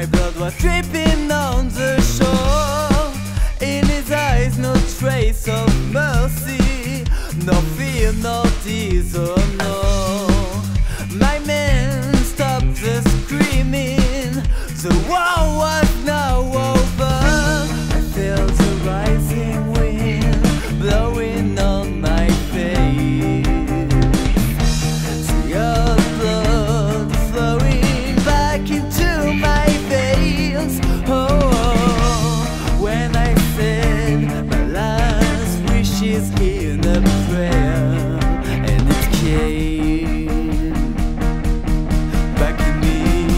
My blood was dripping on the shore. In his eyes no trace of mercy, no fear, no dishonor. My men stopped the screaming. The war was now over. I felt the rising wind blowing on my face. The old blood flowing back into my veins. Oh, when I said my last wish is in a prayer, and it came back to me.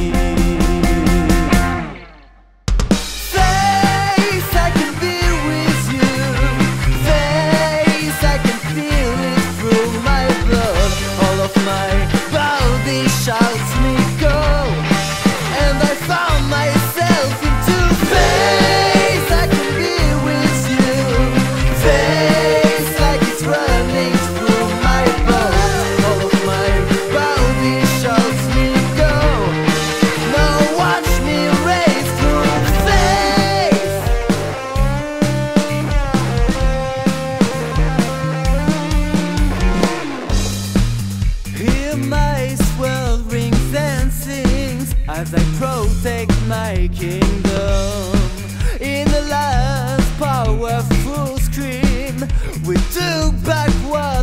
Face, I can be with you. Face, I can feel it through my blood. All of my body shouts me go, and I found myself into face. I can be with you. Face, like it's running through my blood. All of my body shouts me go. Now watch me race through face. Hear my sweltering dancings as I protect my kingdom. In the last powerful scream, we took back what